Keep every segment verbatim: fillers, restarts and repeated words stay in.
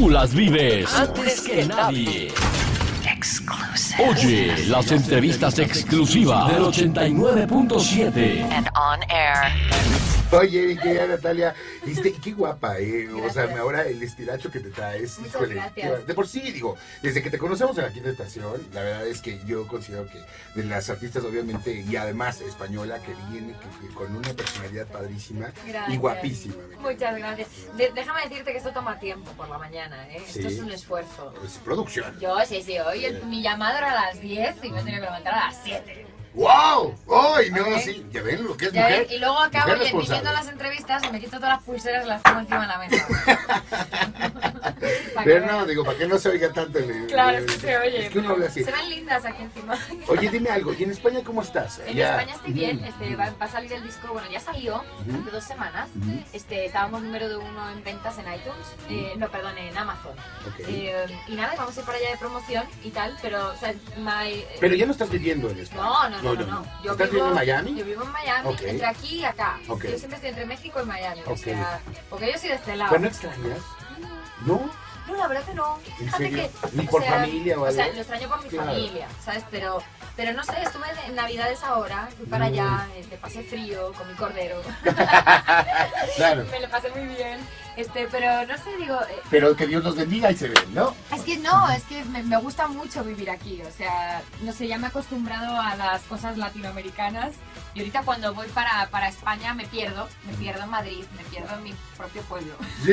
Tú las vives antes que nadie. Exclusive. Oye las entrevistas exclusivas del ochenta y nueve punto siete. And on air. Oye, mi querida Natalia, este, qué guapa, ¿eh? O sea, ahora el estilacho que te traes. Muchas híjole, gracias. qué- de por sí, digo, desde que te conocemos en la quinta estación, la verdad es que yo considero que de las artistas, obviamente, y además española, que viene que, que con una personalidad padrísima Gracias. y guapísima. mi querida. Muchas gracias. De- déjame decirte que esto toma tiempo por la mañana, ¿eh? Sí. Esto es un esfuerzo. Es producción. Yo, sí, sí, hoy el- mi llamado era a las diez y me he tenido que levantar a las siete. ¡Wow! ¡Ay, no! Ok. Sí, ya ven lo que es Ya mujer. ves, y luego acabo mujer y- y responsable. viendo las entrevistas y me quito todas las pulseras y las pongo encima de la mesa. Pa' que Pero no, veas. digo, para que no se oiga tanto el... Claro, el- sí se oye. Es que uno habla así. Se ven lindas aquí encima. Oye, dime algo, ¿y en España cómo estás? En Ya. España estoy bien, Ujú. este, va, va a salir el disco, bueno, ya salió Ujú. hace dos semanas. Ujú. Este, estábamos número de uno en ventas en iTunes, eh, no, perdón, en Amazon. Ok. Eh, y nada, vamos a ir para allá de promoción y tal, pero, o sea, my, Pero ya no estás viviendo en España. no, no, no, no, no. Yo ¿Estás vivo, viviendo en Miami? Yo vivo en Miami, Ok. entre aquí y acá. Ok. Yo siempre estoy entre México y Miami, o Ok. sea, porque yo soy de este lado. ¿Pero no extrañas? ¿No? No, la verdad que no. ¿En Fíjate serio? que. ¿Ni o por sea, familia o O sea, algo? lo extraño por mi Claro. familia, ¿sabes? Pero, pero no sé, estuve en Navidades ahora, fui para Mm. allá, este, pasé frío con mi cordero. Claro. Me lo pasé muy bien. Este, pero no sé, digo. eh, Pero que Dios los bendiga y se ven, ¿no? Es que no, es que me, me gusta mucho vivir aquí, o sea, no sé, ya me he acostumbrado a las cosas latinoamericanas y ahorita cuando voy para, para España me pierdo, me pierdo en Madrid, me pierdo en mi propio pueblo. Sí.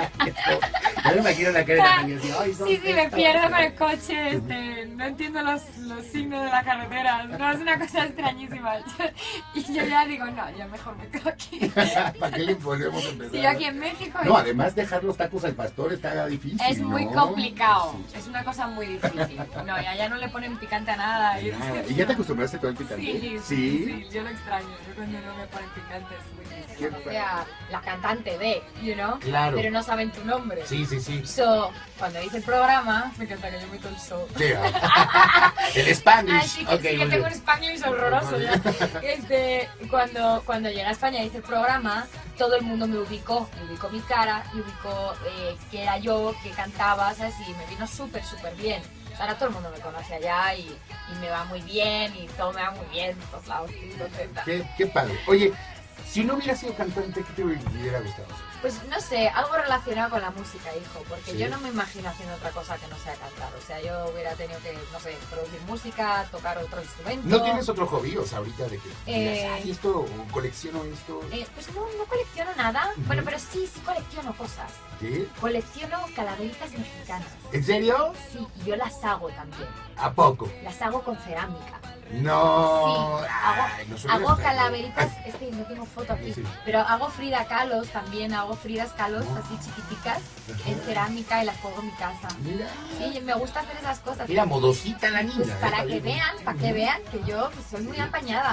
Ya me imagino la cara de Natalia así, ay, Sí, sí, me pierdo con el coche, este, no entiendo los, los signos de la carretera, no, es una cosa extrañísima. Y yo ya digo, no, ya mejor me quedo aquí. ¿Para qué le podemos empezar? Si yo aquí en México No, además dejar los tacos al pastor está difícil, es muy ¿no? complicado, Sí. es una cosa muy difícil. No, ya, ya no le ponen picante a nada. Y, Ah, ¿y ya te acostumbraste a todo el picante? Sí, sí, sí, yo lo extraño, yo cuando no me ponen picante es muy Qué difícil. O padre. sea, la cantante de, you know, Claro. pero no saben tu nombre. Sí, sí, sí. So, cuando hice el programa, me encanta que yo meto el so. Sí, ah. El Spanish. Así que Ok, sí, muy yo tengo un bien. Spanglish horroroso ya. Este, cuando, cuando llegué a España y hice el programa, todo el mundo me ubicó, me ubicó mi cara, me ubicó eh, que era yo, que cantaba, ¿sabes? Y me vino súper, súper bien. O sea, ahora todo el mundo me conoce allá y, y me va muy bien y todo me va muy bien, en todos lados, estoy contenta. Qué, qué padre. Oye, si no hubiera sido cantante, ¿qué te hubiera gustado? Pues no sé, algo relacionado con la música, hijo, porque Sí. yo no me imagino haciendo otra cosa que no sea cantar. O sea, yo hubiera tenido que, no sé, producir música, tocar otro instrumento. ¿No tienes otro hobby, o sea, ahorita de que Eh, digas, ay, esto, o colecciono esto? Eh, pues no, no colecciono nada. Ujú. Bueno, pero sí, sí colecciono cosas. ¿Sí? Colecciono calaveritas mexicanas. ¿En serio? Sí, y yo las hago también. ¿A poco? Las hago con cerámica. No. Sí, Ay, no Hago hubieras traído. calaveritas, es que no tengo foto aquí, Sí. pero hago Frida Kahlos también, hago Fridas Kahlos Oh. así chiquiticas Ajá. en cerámica y las pongo en mi casa. Mira. Sí, me gusta hacer esas cosas. Mira, modosita la niña. Pues ¿eh? para Está que bien. vean, para que vean que yo pues, soy muy apañada.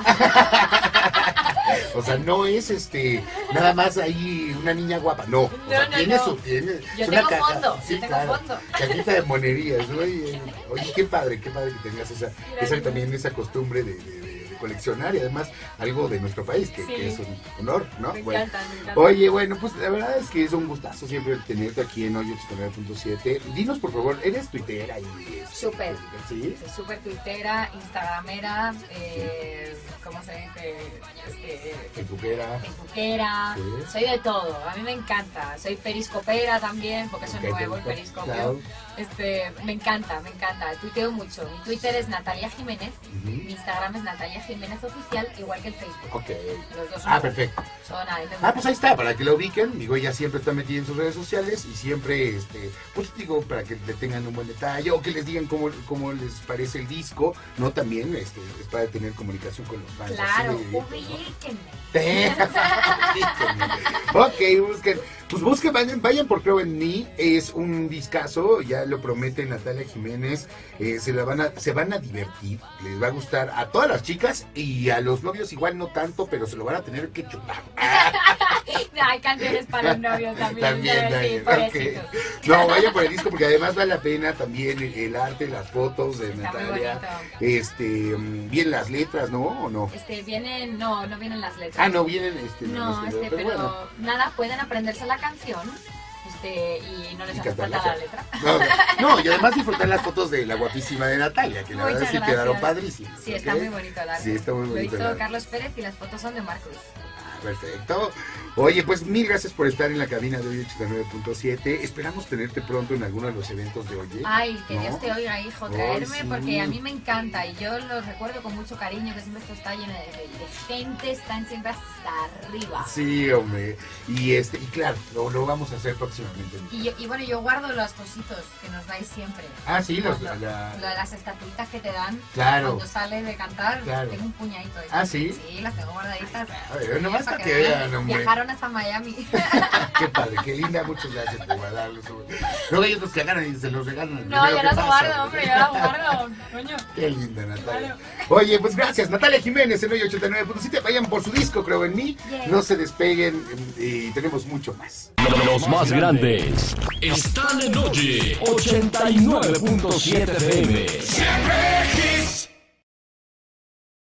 O sea, no es este nada más ahí una niña guapa, no. O No, sea, no, tiene no. su tiene. Yo es una tengo fondo, Sí, yo tengo claro. fondo. Cajita de monerías, ¿no? Oye, oye, qué padre, qué padre que tengas esa, esa Gracias. también esa costumbre de, de- de- de coleccionar y además algo de nuestro país, que, Sí. que es un honor, ¿no? Me Bueno. encanta, me encanta. Oye, bueno, pues la verdad es que es un gustazo siempre tenerte aquí en Hoy ochenta y nueve punto siete. Dinos, por favor, ¿eres tuitera y este, Súper. ¿Sí? Soy súper tuitera, instagramera, eh, ¿cómo se dice? Este, Facebookera. facebookera, Sí. soy de todo, a mí me encanta, soy periscopera también, porque eso es Ok, nuevo, el te gusta, periscopio. claro. Este, me encanta, me encanta, tuiteo mucho, mi Twitter es Natalia Jiménez, Ujú. mi Instagram es Natalia Jiménez Oficial, igual que el Facebook. Ok. Los dos son Ah, perfecto. son ahí me Ah, pues ahí está, para que lo ubiquen. Digo, ella siempre está metida en sus redes sociales y siempre, este, pues digo, para que le tengan un buen detalle o que les digan cómo, cómo les parece el disco, ¿no? También, este, es para tener comunicación con los fans. Claro, así de- ubíquenme. Ok, busquen. Pues busquen, vayan, vayan por Creo en Mí. Es un discazo, ya lo promete Natalia Jiménez. Eh, se, la van a, se van a divertir, les va a gustar a todas las chicas y a los novios igual no tanto, pero se lo van a tener que chupar. Hay canciones para los novios también. También, sí, también, pobrecitos. ok. No, vayan por el disco porque además vale la pena también el, el arte, las fotos de Está muy Natalia. bonito. Este, mm, bien las letras, ¿no? ¿O no? Este, vienen, no, no vienen las letras. Ah, no, vienen este. No, este, este, pero bueno. nada, pueden aprenderse la canción. este, y no les Y hace cantar falta la la letra. No, no, no, y además disfrutar las fotos de la guapísima de Natalia, que la Muchas verdad sí gracias. quedaron padrísimas. Sí, está ¿ok? muy bonito el arte. Sí, está muy Lo bonito el hizo arte. Carlos Pérez y las fotos son de Marc Cruz. Perfecto. Oye, pues mil gracias por estar en la cabina de hoy ochenta y nueve punto siete. Esperamos tenerte pronto en alguno de los eventos de Oye. Ay, que ¿no? Dios te oiga, hijo, Ay, traerme, sí. porque a mí me encanta y yo lo recuerdo con mucho cariño, que siempre esto está lleno de, de gente, están siempre hasta arriba. Sí, hombre. Y este, y claro, lo, lo vamos a hacer próximamente. Y, yo- y bueno, yo guardo los cositos que nos dais siempre. Ah, sí, los, Lo- la- lo de las estatuitas que te dan Claro. cuando sales de cantar, Claro. tengo un puñadito de Ah, ¿sí? Sí, las tengo guardaditas. A ver, nomás para que vean. vean, hombre. Viajaron hasta Miami. Qué padre, qué linda, muchas gracias por guardarlos. hombre. Luego hay otros que agarran y se los regalan. al No, primero yo que las pasa, guardo, hombre, yo las guardo, coño. Qué linda, Natalia. Claro. Oye, pues gracias, Natalia Jiménez en hoy ochenta y nueve punto siete. Vayan por su disco, Creo en Mí. Yeah. No se despeguen y tenemos mucho más. Los más grandes están en Oye ochenta y nueve punto siete F M. Siempre